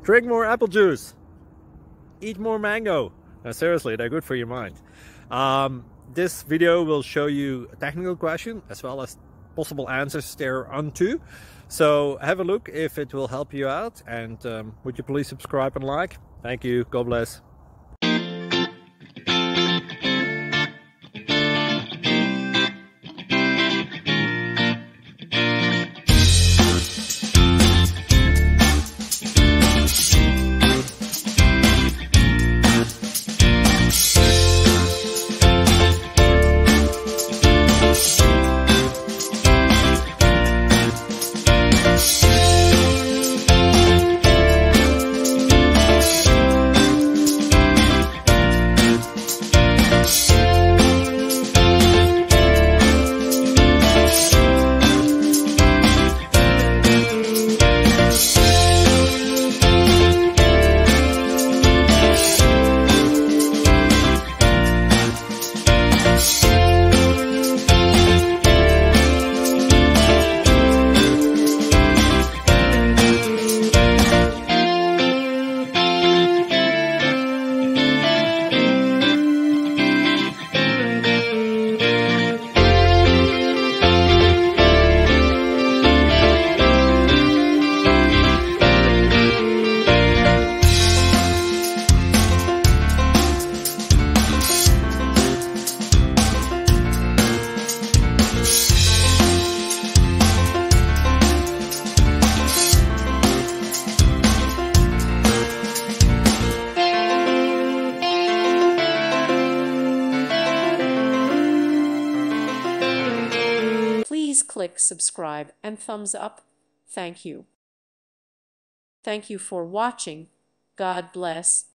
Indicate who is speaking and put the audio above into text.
Speaker 1: Drink more apple juice. Eat more mango. Now, seriously, they're good for your mind. This video will show you a technical question as well as possible answers thereunto. So have a look if it will help you out, and would you please subscribe and like? Thank you. God bless.
Speaker 2: Please click subscribe and thumbs up. Thank you. Thank you for watching. God bless.